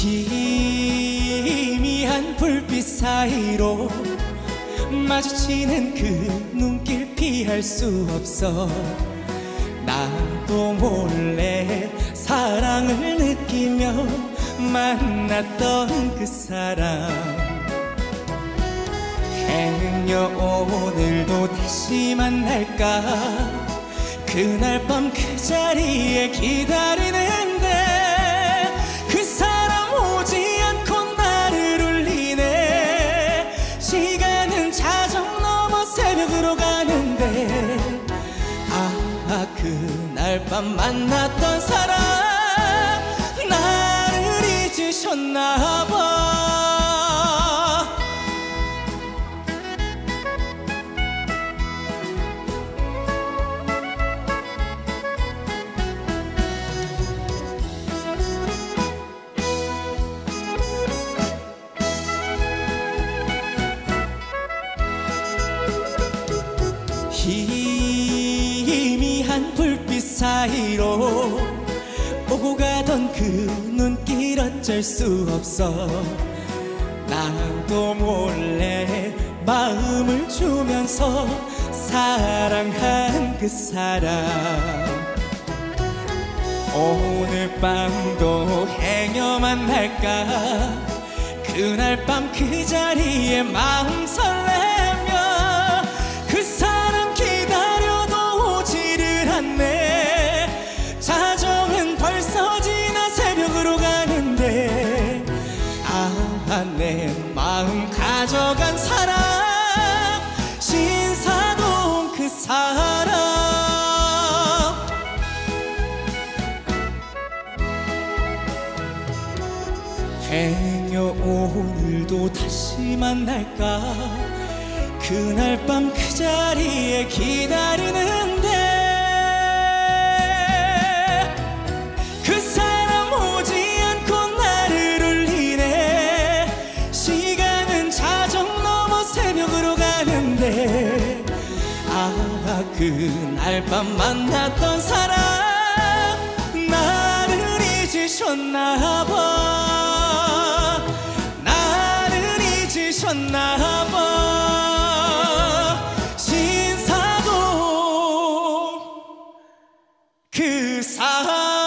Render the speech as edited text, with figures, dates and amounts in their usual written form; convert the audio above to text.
희미한 불빛 사이로 마주치는 그 눈길 피할 수 없어. 나도 몰래 사랑을 느끼며 만났던 그 사람, 행여 오늘도 다시 만날까. 그날 밤 그 자리에 기다리는데 그 사람 오지 않고 나를 울리네. 시간은 자정 넘어 새벽으로 가는데 그날 밤 만났던 사람 나를 잊으셨나 봐. 희미한 불빛 사이로 오고 가던 그 눈길 어쩔 수 없어. 나도 몰래 마음을 주면서 사랑한 그 사람, 오늘 밤도 행여 만날까. 그날 밤 그 자리에 마음 설레며 그 사람 기다려도 오지를 않네. 자정은 벌써 지나 새벽으로 가는데 내 마음 가져간 사람, 신사동 그 사람. 행여 오늘도 다시 만날까. 그날 밤 그 자리에 기다리는데 그 사람 오지 않고 나를 울리네. 시간은 자정 넘어 새벽으로 가는데 그날 밤 만났던 사람 나를 잊으셨나 봐. 나를 잊으셨나 봐. 신사동 그 사람.